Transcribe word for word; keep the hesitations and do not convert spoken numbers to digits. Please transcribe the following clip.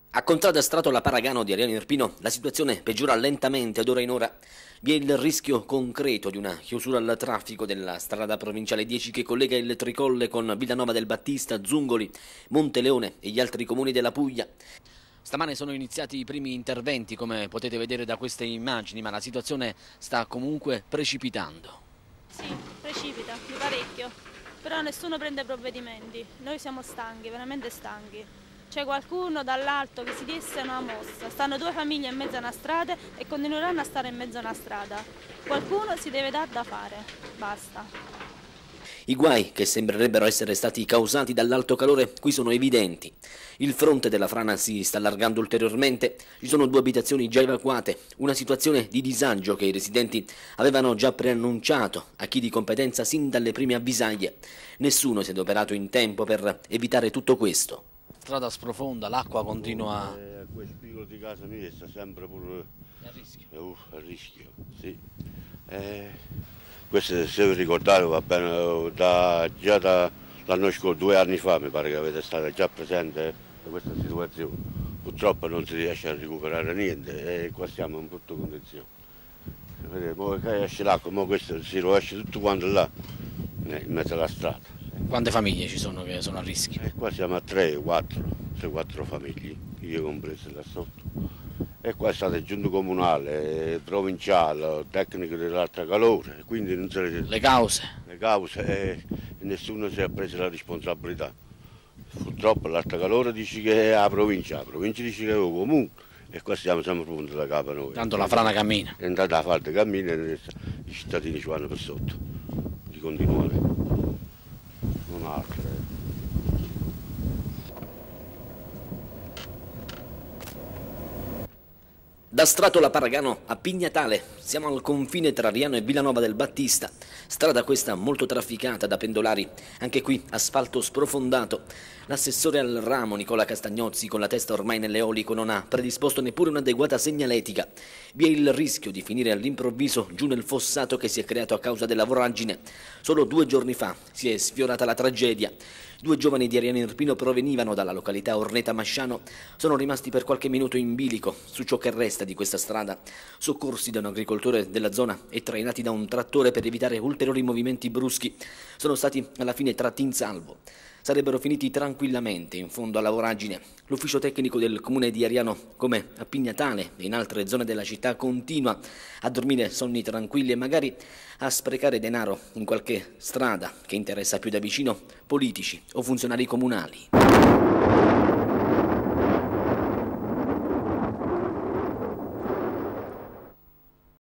A Contrada Stratola Paragano di Ariano Irpino la situazione peggiora lentamente d'ora in ora. Vi è il rischio concreto di una chiusura al traffico della strada provinciale dieci che collega il Tricolle con Villanova del Battista, Zungoli, Monteleone e gli altri comuni della Puglia. Stamane sono iniziati i primi interventi, come potete vedere da queste immagini, ma la situazione sta comunque precipitando. Sì, precipita, di parecchio, però nessuno prende provvedimenti. Noi siamo stanchi, veramente stanchi. C'è qualcuno dall'alto che si disse una mossa, stanno due famiglie in mezzo a una strada e continueranno a stare in mezzo a una strada. Qualcuno si deve dar da fare, basta. I guai, che sembrerebbero essere stati causati dall'alto calore, qui sono evidenti. Il fronte della frana si sta allargando ulteriormente, ci sono due abitazioni già evacuate, una situazione di disagio che i residenti avevano già preannunciato a chi di competenza sin dalle prime avvisaglie. Nessuno si è adoperato in tempo per evitare tutto questo. Strada sprofonda, l'acqua continua. Eh, quel spigolo di casa mia sta sempre pure a rischio. Eh, uh, a rischio, sì. Eh, questo se vi ricordate va bene, da, già dall'anno scorso, due anni fa mi pare che avete stato già presente in questa situazione. Purtroppo non si riesce a recuperare niente e qua siamo in brutte condizioni. Vedete, ora che esce l'acqua, ma questo si rovescia tutto quanto là, in mezzo alla strada. Quante famiglie ci sono che sono a rischio? E qua siamo a tre, quattro, tre, quattro famiglie, io compreso da sotto. E qua è stato il giunto comunale, provinciale, tecnico dell'altra calore, quindi non se le, le cause. Le cause e nessuno si è preso la responsabilità. Purtroppo l'altra calore dice che è la provincia, la provincia dice che è il comune e qua siamo sempre punti da capo noi. Tanto la frana cammina. È andata a fare cammina e i cittadini ci vanno per sotto, di continuare. Non altro. Da Stratola Paragano a Pignatale, siamo al confine tra Ariano e Villanova del Battista, strada questa molto trafficata da pendolari, anche qui asfalto sprofondato. L'assessore al ramo Nicola Castagnozzi, con la testa ormai nell'eolico, non ha predisposto neppure un'adeguata segnaletica. Vi è il rischio di finire all'improvviso giù nel fossato che si è creato a causa della voragine. Solo due giorni fa si è sfiorata la tragedia. Due giovani di Ariano Irpino provenivano dalla località Orneta Masciano, sono rimasti per qualche minuto in bilico su ciò che resta di questa strada, soccorsi da un agricoltore della zona e trainati da un trattore per evitare ulteriori movimenti bruschi, sono stati alla fine tratti in salvo. Sarebbero finiti tranquillamente in fondo alla voragine. L'ufficio tecnico del comune di Ariano, come a Pignatale e in altre zone della città, continua a dormire sonni tranquilli e magari a sprecare denaro in qualche strada che interessa più da vicino politici o funzionari comunali.